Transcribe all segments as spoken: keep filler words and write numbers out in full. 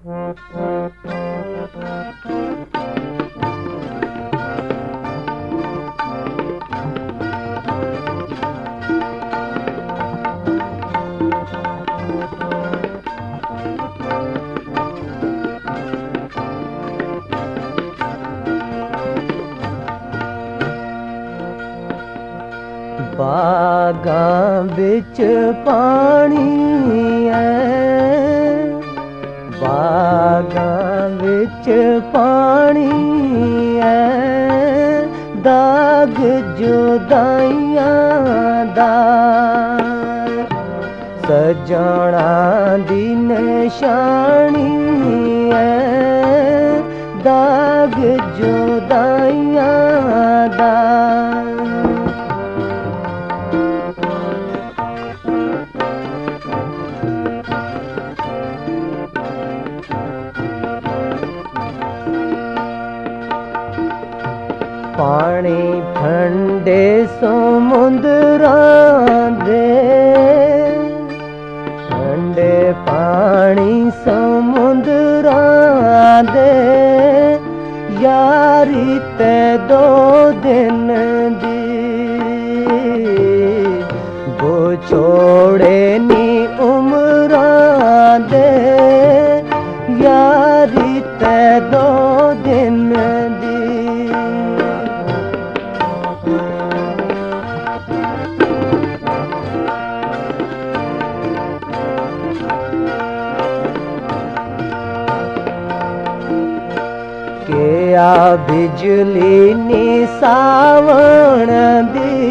बागां बिच पानी है, बागां बिच पानी है, दाग जुदाइयां दा सजना दी निशानी है, दाग जुदाइयां दा। पानी ठंडे समुद्रां दे, ठंडे पानी समुद्रां दे, यारी ते दो दिन दी गो छोड़े नी उमरां दे, यारी ते दो दिन दी। क्या बिजली नी सावण दी,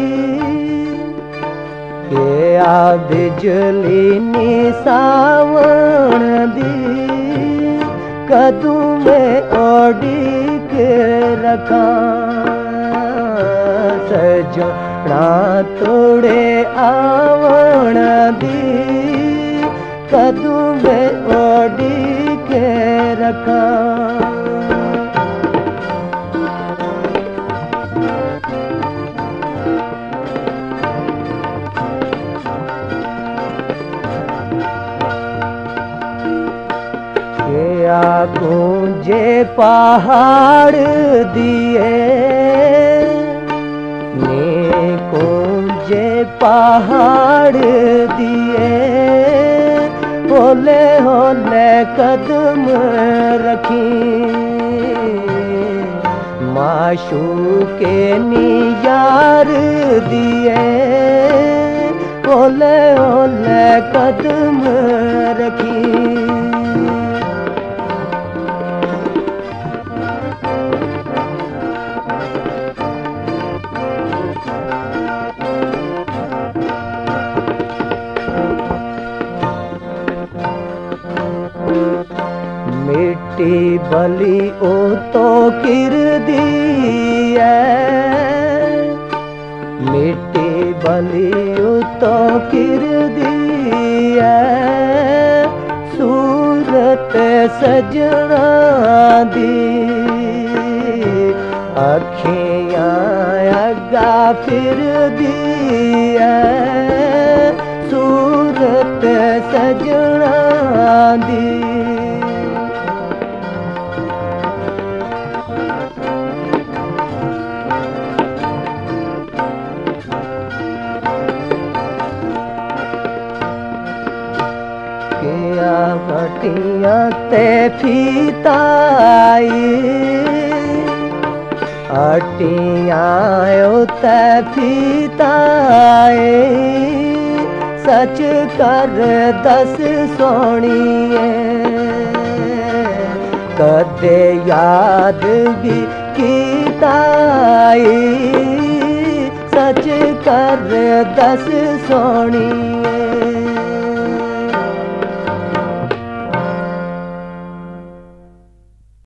क्या बिजली नी सावण दी, कदू में ओढ़ी के रखा सजना तोड़े आवण दी, कदू में ओढ़ी के रखा। क्या गूंजे पहाड़ दिए ने, गूंजे पहाड़ दिए, होले होले कदम रखी माशूके नी यार दिए, होले होले कदम रखी। मिट्टी बली ओ तो किर दी है, मिट्टी बली ओ तो किर दी है, सूरत सजना दी अखियां अगा फिर दी है, सूरत सजना दी। क्या मटिया ते फीताई, अटिया ते फीताई, सच कर दस सोनिए, कदे याद भी कीताई, सच कर दस सोनिए।